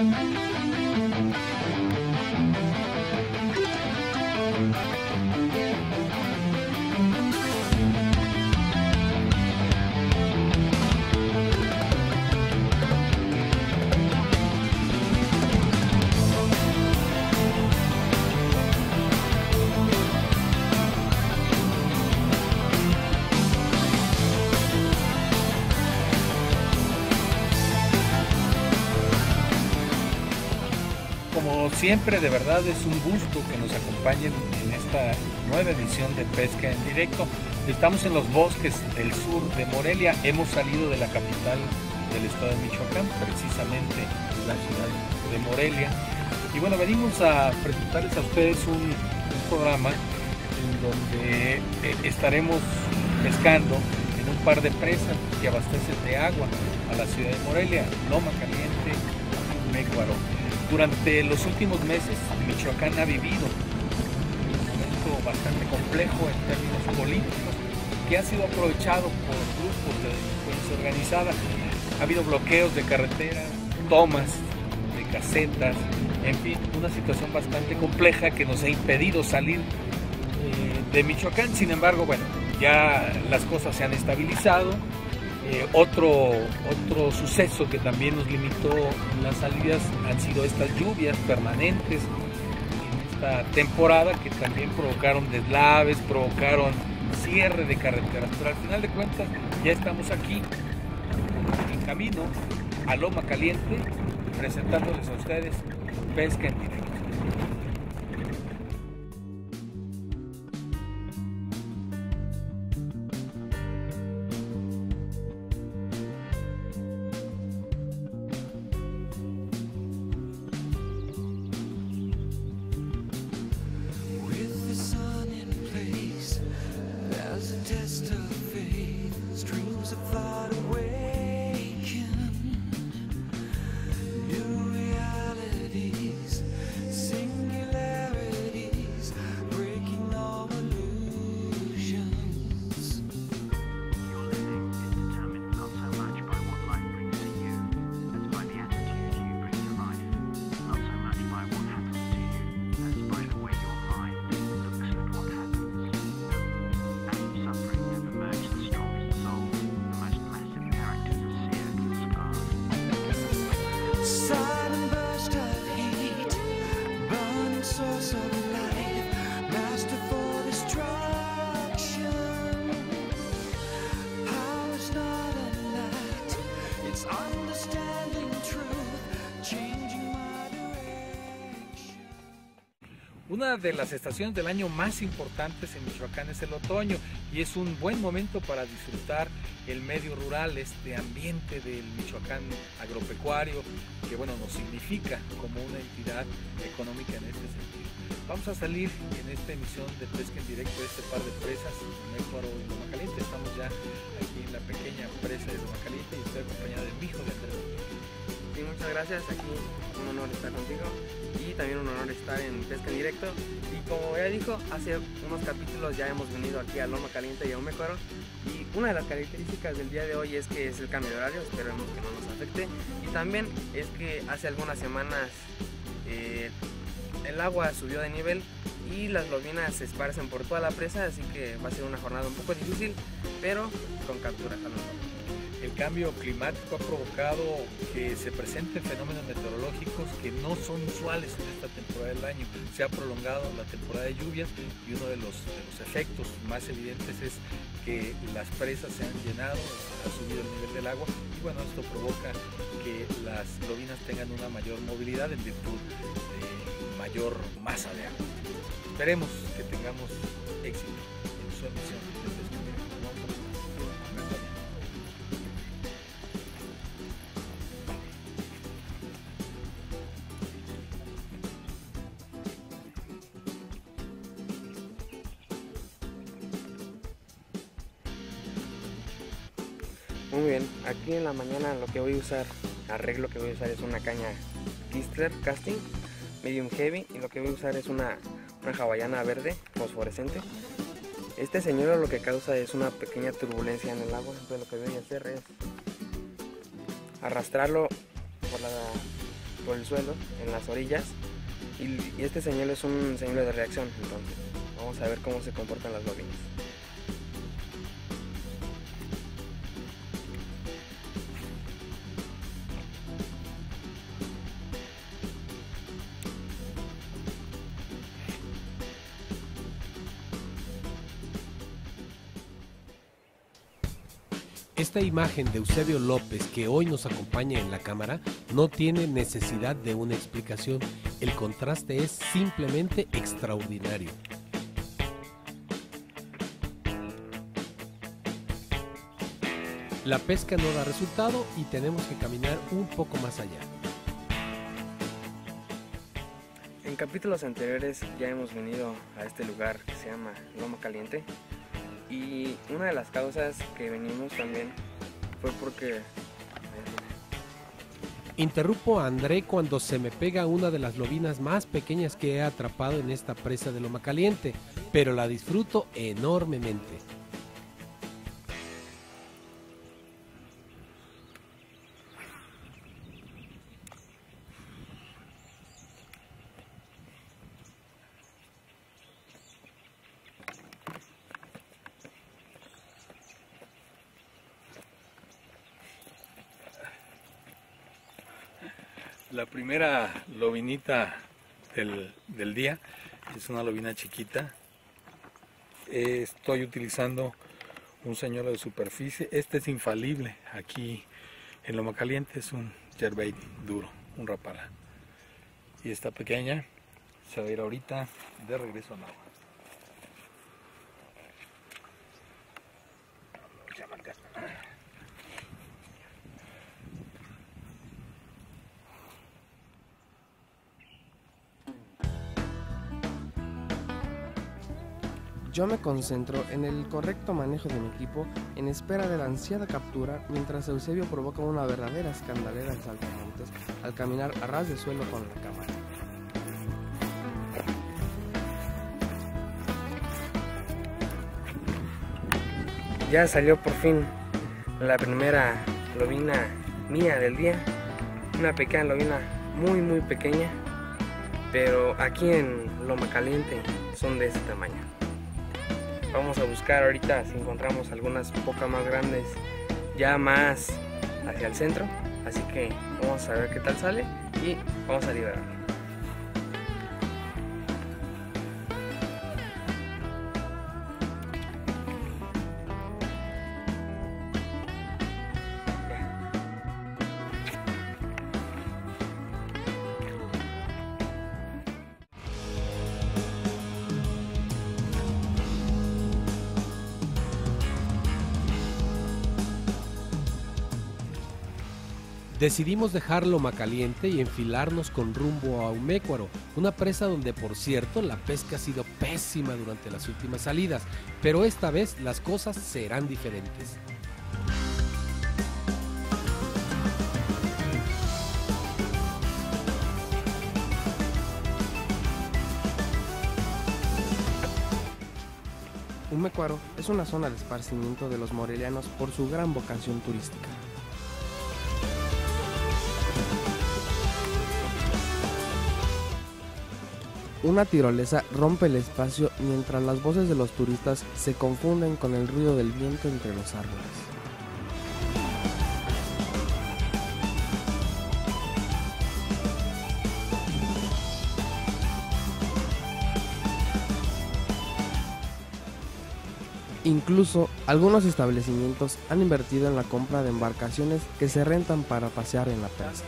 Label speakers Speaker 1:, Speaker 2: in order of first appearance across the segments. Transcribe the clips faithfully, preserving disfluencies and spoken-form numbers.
Speaker 1: Como siempre, de verdad es un gusto que nos acompañen en esta nueva edición de Pesca en Directo. Estamos en los bosques del sur de Morelia. Hemos salido de la capital del estado de Michoacán, precisamente la ciudad de Morelia. Y bueno, venimos a presentarles a ustedes un, un programa en donde eh, estaremos pescando en un par de presas que abastecen de agua a la ciudad de Morelia, Loma Caliente y Mécuaro. Durante los últimos meses, Michoacán ha vivido un momento bastante complejo en términos políticos, que ha sido aprovechado por grupos de delincuencia organizada. Ha habido bloqueos de carretera, tomas de casetas, en fin, una situación bastante compleja que nos ha impedido salir eh, de Michoacán. Sin embargo, bueno, ya las cosas se han estabilizado. Eh, otro, otro suceso que también nos limitó las salidas han sido estas lluvias permanentes en esta temporada, que también provocaron deslaves, provocaron cierre de carreteras, pero al final de cuentas ya estamos aquí en camino a Loma Caliente, presentándoles a ustedes Pesca en Directo. Una de las estaciones del año más importantes en Michoacán es el otoño, y es un buen momento para disfrutar el medio rural, este ambiente del Michoacán agropecuario, que bueno, nos significa como una entidad económica en este sentido. Vamos a salir en esta emisión de Pesca en Directo de este par de presas, Mécuaro y Loma Caliente. Estamos ya aquí en la pequeña presa de Loma Caliente y estoy acompañado de mi hijo de Andrés.
Speaker 2: Sí, muchas gracias, aquí un honor estar contigo y también un honor estar en Pesca en Directo. Y como ya dijo, hace unos capítulos ya hemos venido aquí a Loma Caliente y a Mécuaro, y una de las características del día de hoy es que es el cambio de horario, esperemos que no nos afecte, y también es que hace algunas semanas eh, el agua subió de nivel y las lobinas se esparcen por toda la presa, así que va a ser una jornada un poco difícil, pero con capturas a lo mejor.
Speaker 1: El cambio climático ha provocado que se presenten fenómenos meteorológicos que no son usuales en esta temporada del año. Se ha prolongado la temporada de lluvias y uno de los, de los efectos más evidentes es que las presas se han llenado, ha subido el nivel del agua, y bueno, esto provoca que las lobinas tengan una mayor movilidad en virtud de mayor masa de agua. Esperemos que tengamos éxito en su emisión de Pesca en Directo. Vamos a ver.
Speaker 2: Muy bien, aquí en la mañana lo que voy a usar, arreglo que voy a usar es una caña Kistler Casting Medium Heavy, y lo que voy a usar es una, una hawaiana verde fosforescente. Este señuelo lo que causa es una pequeña turbulencia en el agua, entonces lo que voy a hacer es arrastrarlo por la, por el suelo, en las orillas, y, y este señuelo es un señuelo de reacción. Entonces vamos a ver cómo se comportan las lobinas.
Speaker 3: Esta imagen de Eusebio López, que hoy nos acompaña en la cámara, no tiene necesidad de una explicación. El contraste es simplemente extraordinario. La pesca no da resultado y tenemos que caminar un poco más allá.
Speaker 2: En capítulos anteriores ya hemos venido a este lugar que se llama Loma Caliente, y una de las causas que venimos también fue porque...
Speaker 3: Interrumpo a André cuando se me pega una de las lobinas más pequeñas que he atrapado en esta presa de Loma Caliente, pero la disfruto enormemente.
Speaker 1: La primera lobinita del, del día es una lobina chiquita. Eh, estoy utilizando un señuelo de superficie. Este es infalible. Aquí en Loma Caliente es un jerkbait duro, un rapala. Y esta pequeña se va a ir ahorita de regreso al agua.
Speaker 4: Yo me concentro en el correcto manejo de mi equipo en espera de la ansiada captura, mientras Eusebio provoca una verdadera escandalera en saltamontes al caminar a ras de suelo con la cámara.
Speaker 2: Ya salió por fin la primera lobina mía del día, una pequeña lobina muy muy pequeña, pero aquí en Loma Caliente son de ese tamaño. Vamos a buscar ahorita si encontramos algunas pocas más grandes, ya más hacia el centro, así que vamos a ver qué tal sale y vamos a liberarlo.
Speaker 3: Decidimos dejar Loma Caliente y enfilarnos con rumbo a Umécuaro, una presa donde, por cierto, la pesca ha sido pésima durante las últimas salidas, pero esta vez las cosas serán diferentes.
Speaker 4: Umécuaro es una zona de esparcimiento de los morelianos por su gran vocación turística. Una tirolesa rompe el espacio mientras las voces de los turistas se confunden con el ruido del viento entre los árboles. Incluso, algunos establecimientos han invertido en la compra de embarcaciones que se rentan para pasear en la presa.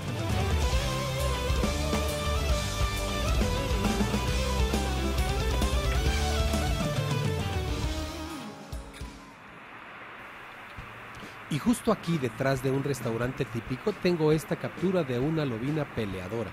Speaker 3: Y justo aquí, detrás de un restaurante típico, tengo esta captura de una lobina peleadora.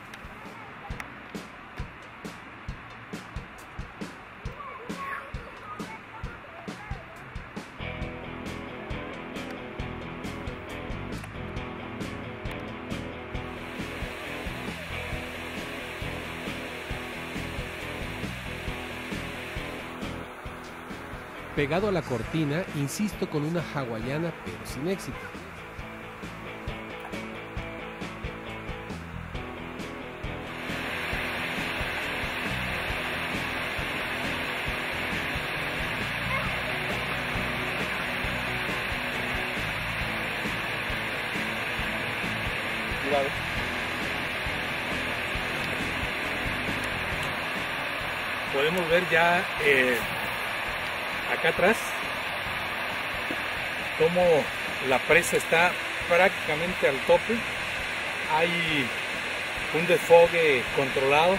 Speaker 3: Pegado a la cortina, insisto con una hawaiana, pero sin éxito.
Speaker 1: capturado. Podemos ver ya eh, acá atrás cómo la presa está prácticamente al tope. Hay un desfogue controlado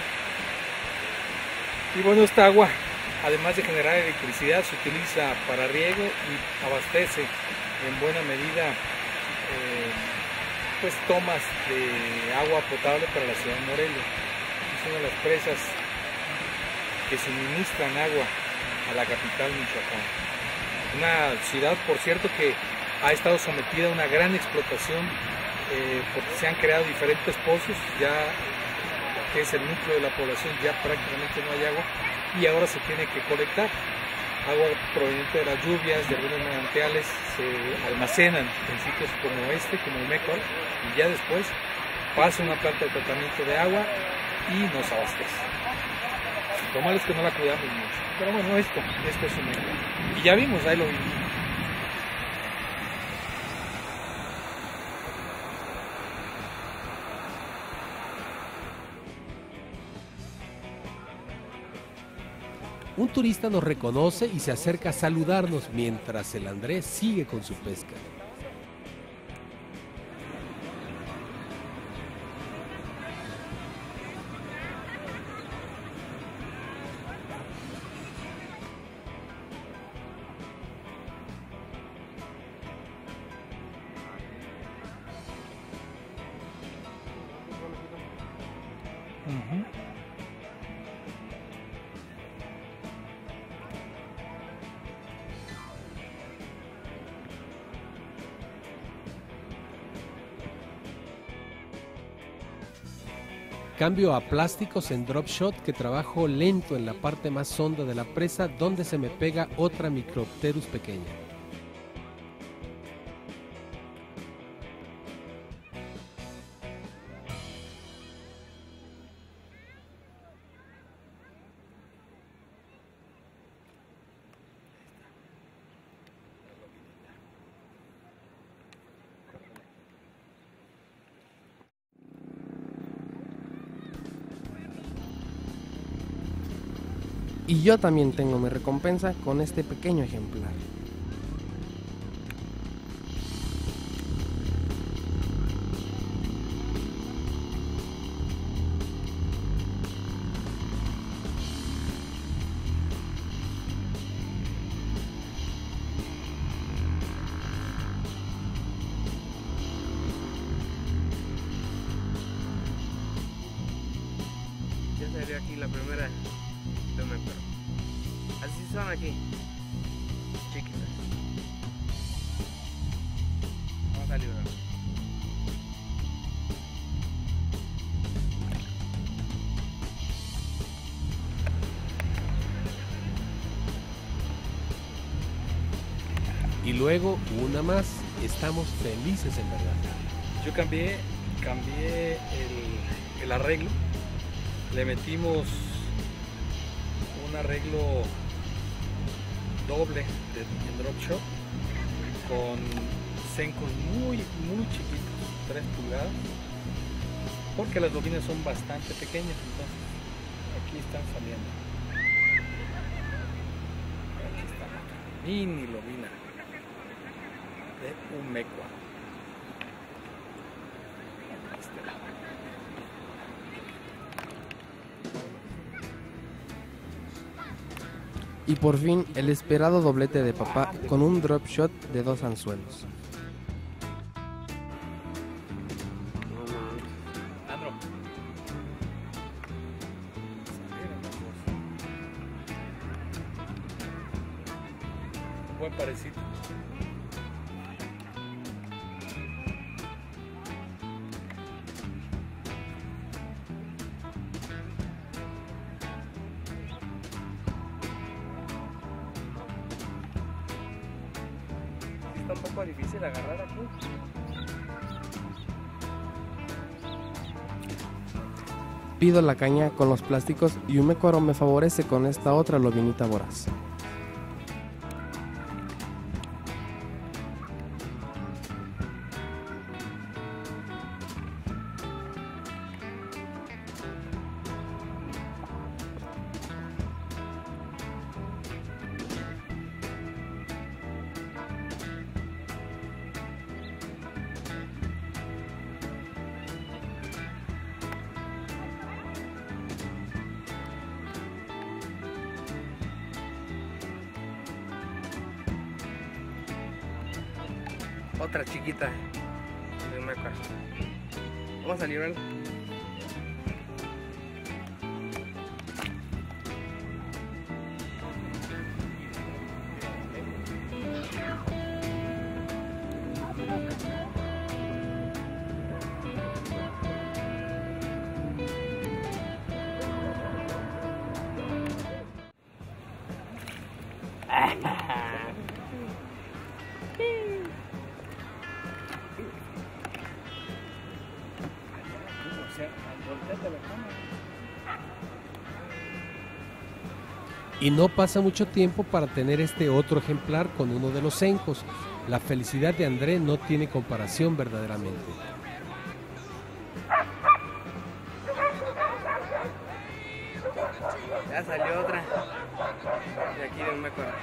Speaker 1: y bueno, esta agua, además de generar electricidad, se utiliza para riego y abastece en buena medida eh, pues tomas de agua potable para la ciudad de Morelia. Es una de las presas que suministran agua a la capital Michoacán. Una ciudad, por cierto, que ha estado sometida a una gran explotación eh, porque se han creado diferentes pozos, ya que es el núcleo de la población, ya prácticamente no hay agua y ahora se tiene que colectar. Agua proveniente de las lluvias, de algunos manantiales, se almacenan en sitios como este, como el Mécoro, y ya después pasa una planta de tratamiento de agua y nos abastece. Lo malo es que no la cuidamos mucho, pero bueno, esto, esto es un Mécoro. Y ya vimos, ahí lo vimos.
Speaker 3: Un turista nos reconoce y se acerca a saludarnos mientras el Andrés sigue con su pesca.
Speaker 1: Uh-huh.
Speaker 3: Cambio a plásticos en drop shot, que trabajo lento en la parte más honda de la presa donde se me pega otra Micropterus pequeña.
Speaker 4: Y yo también tengo mi recompensa con este pequeño ejemplar.
Speaker 2: Ya salió aquí la primera. No me acuerdo. Así son aquí. Chiquitas. Vamos a librar.
Speaker 3: Y luego una más. Estamos felices en verdad.
Speaker 1: Yo cambié, cambié el, el arreglo. Le metimos un arreglo doble de, de drop shot con sencos muy muy chiquitos, tres pulgadas, porque las bobinas son bastante pequeñas, entonces aquí están saliendo. Aquí está la mini lobina de un mecua. Este lado.
Speaker 4: Y por fin el esperado doblete de papá con un drop shot de dos anzuelos.
Speaker 1: Andro. Un buen parecito.
Speaker 2: Está un poco difícil agarrar aquí.
Speaker 4: Pido la caña con los plásticos y un Mécoro me favorece con esta otra lobinita voraz.
Speaker 2: otra chiquita de un mecuaro. Vamos a liberar.
Speaker 3: Y no pasa mucho tiempo para tener este otro ejemplar con uno de los cencos. La felicidad de André no tiene comparación verdaderamente.
Speaker 2: Ya salió otra de aquí de un mecuaro.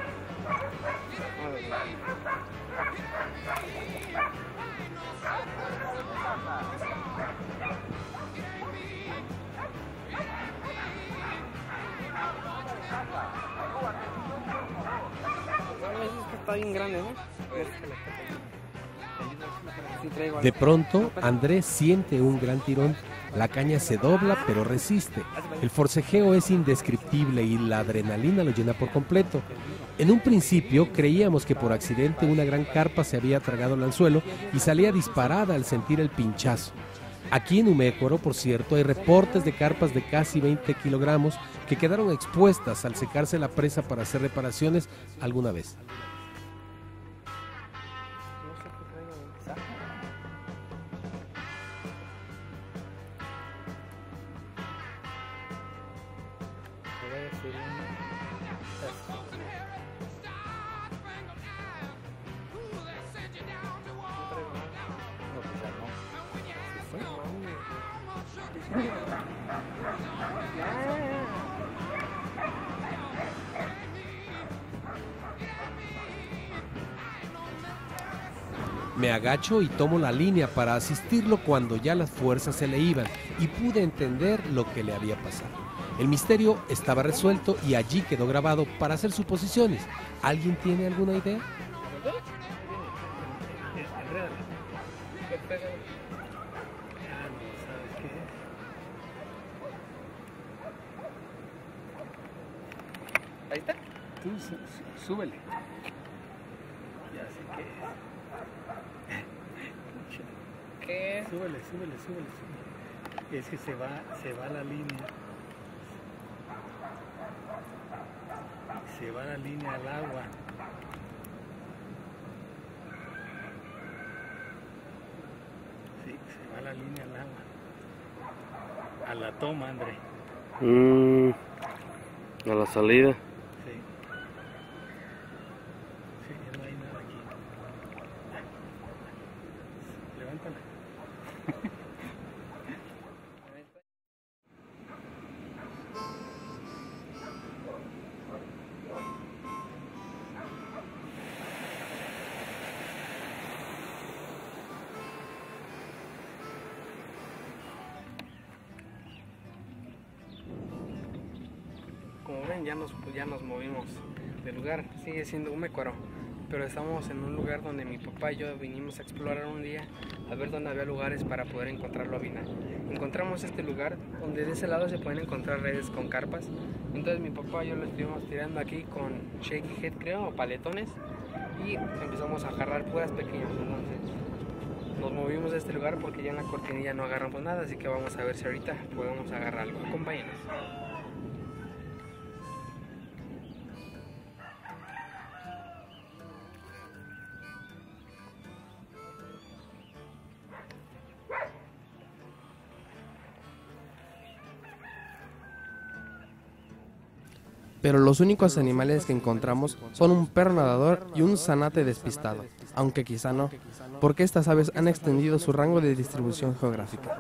Speaker 2: Está bien grande, ¿no?
Speaker 3: De pronto, Andrés siente un gran tirón. La caña se dobla, pero resiste. El forcejeo es indescriptible y la adrenalina lo llena por completo. En un principio creíamos que por accidente una gran carpa se había tragado el anzuelo y salía disparada al sentir el pinchazo. Aquí en Umécuaro, por cierto, hay reportes de carpas de casi veinte kilogramos que quedaron expuestas al secarse la presa para hacer reparaciones alguna vez. Me agacho y tomo la línea para asistirlo cuando ya las fuerzas se le iban y pude entender lo que le había pasado. El misterio estaba resuelto y allí quedó grabado para hacer suposiciones. ¿Alguien tiene alguna idea?
Speaker 2: Ahí está.
Speaker 1: Tú sú, súbele. Ya sé qué es.
Speaker 2: ¿Qué?
Speaker 1: Súbele, súbele, súbele, súbele. Es que se va, se va la línea. Se va la línea al agua. Sí, se va la línea al agua. A la toma, André.
Speaker 2: Mm, a la salida.
Speaker 1: Sí. Sí, ya no hay nada aquí. Levántala.
Speaker 2: Como ven, ya nos, ya nos movimos del lugar. Sigue siendo Umécuaro, pero estamos en un lugar donde mi papá y yo vinimos a explorar un día, a ver dónde había lugares para poder encontrar lobina. Encontramos este lugar donde de ese lado se pueden encontrar redes con carpas. Entonces mi papá y yo lo estuvimos tirando aquí con shaky head, creo, o paletones, y empezamos a agarrar puras pequeñas. Entonces nos movimos de este lugar porque ya en la cortinilla no agarramos nada, así que vamos a ver si ahorita podemos agarrar algo. Acompáñenos.
Speaker 4: Pero los únicos animales que encontramos son un perro nadador y un zanate despistado, aunque quizá no, porque estas aves han extendido su rango de distribución geográfica.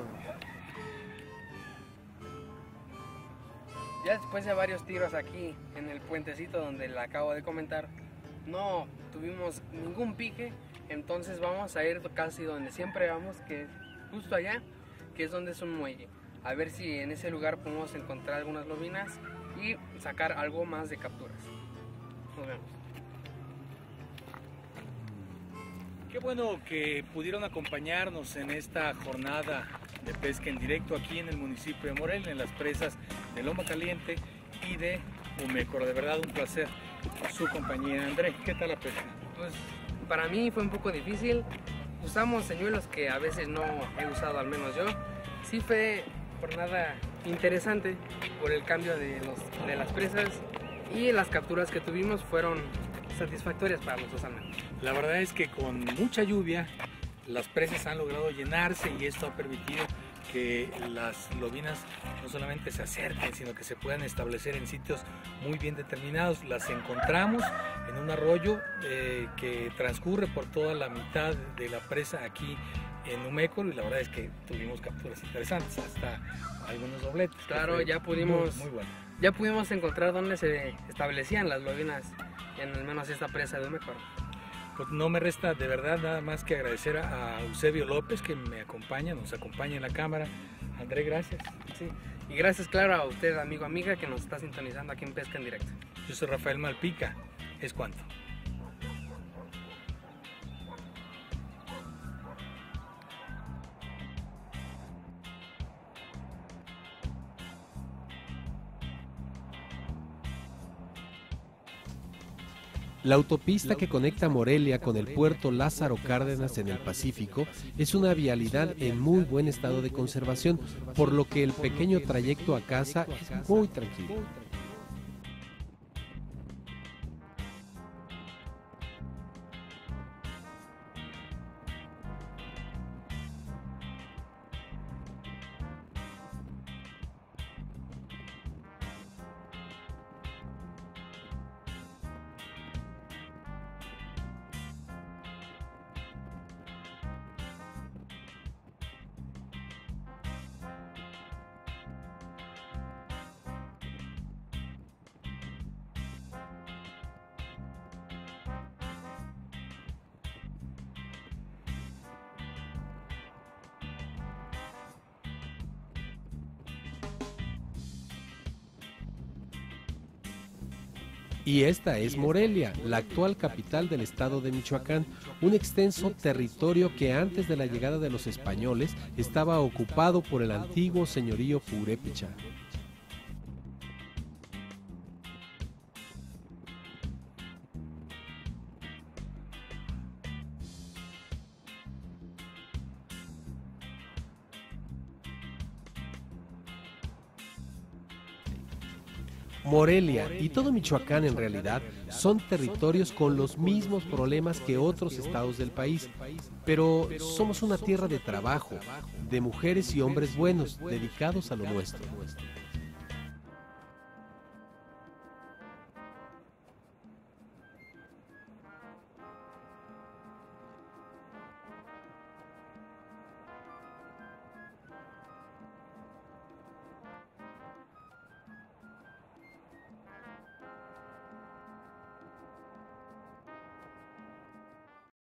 Speaker 2: Ya después de varios tiros aquí en el puentecito donde le acabo de comentar, no tuvimos ningún pique, entonces vamos a ir casi donde siempre vamos, que es justo allá, que es donde es un muelle. A ver si en ese lugar podemos encontrar algunas lobinas y sacar algo más de capturas. Nos vemos.
Speaker 1: Qué bueno que pudieron acompañarnos en esta jornada de pesca en directo aquí en el municipio de Morelia, en las presas de Loma Caliente y de Umécoro. De verdad un placer su compañía. André, ¿qué tal la pesca?
Speaker 2: Pues para mí fue un poco difícil. Usamos señuelos que a veces no he usado, al menos yo. Sí fue jornada interesante por el cambio de, los, de las presas, y las capturas que tuvimos fueron satisfactorias para nosotros al menos.
Speaker 1: La verdad es que con mucha lluvia las presas han logrado llenarse y esto ha permitido que las lobinas no solamente se acerquen, sino que se puedan establecer en sitios muy bien determinados. Las encontramos en un arroyo eh, que transcurre por toda la mitad de la presa aquí en Umécoro, y la verdad es que tuvimos capturas interesantes, hasta algunos dobletes.
Speaker 2: Claro, ya pudimos,
Speaker 1: muy, muy bueno.
Speaker 2: ya pudimos encontrar dónde se establecían las lobinas en al menos esta presa de Umécoro.
Speaker 1: Pues no me resta de verdad nada más que agradecer a Eusebio López, que me acompaña, nos acompaña en la cámara. André, gracias.
Speaker 2: Sí, y gracias, claro, a usted, amigo, amiga, que nos está sintonizando aquí en Pesca en Directo.
Speaker 1: Yo soy Rafael Malpica. Es cuanto.
Speaker 3: La autopista que conecta Morelia con el puerto Lázaro Cárdenas en el Pacífico es una vialidad en muy buen estado de conservación, por lo que el pequeño trayecto a casa es muy tranquilo. Y esta es Morelia, la actual capital del estado de Michoacán, un extenso territorio que antes de la llegada de los españoles estaba ocupado por el antiguo señorío purépecha. Morelia y todo Michoacán en realidad son territorios con los mismos problemas que otros estados del país, pero somos una tierra de trabajo, de mujeres y hombres buenos, dedicados a lo nuestro.